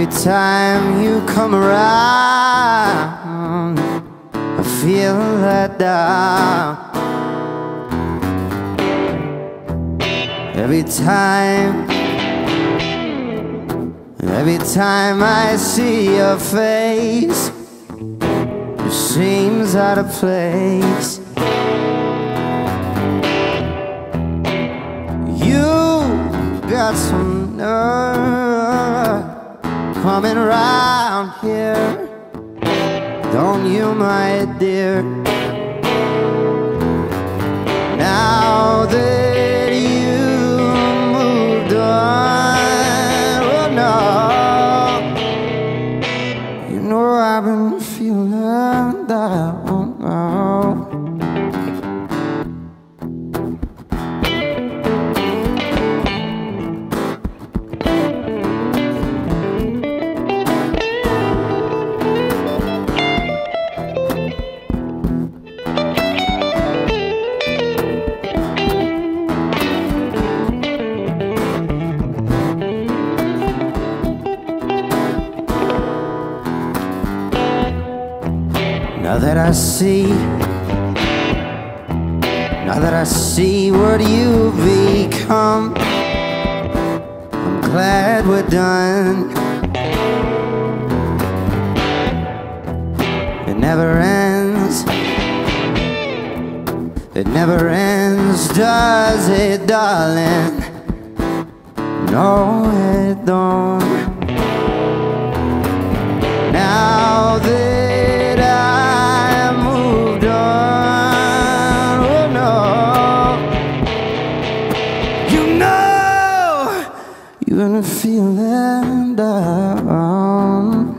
Every time you come around, I feel let down. Every time I see your face, it seems out of place. You got some nerve coming around here, don't you, my dear? Now that you moved on, oh no, you know I've been feeling down now. Now that I see what you've become, I'm glad we're done. It never ends, does it, darling? No, it don't. Now that I moved on, oh no, you know you're gonna feel it down.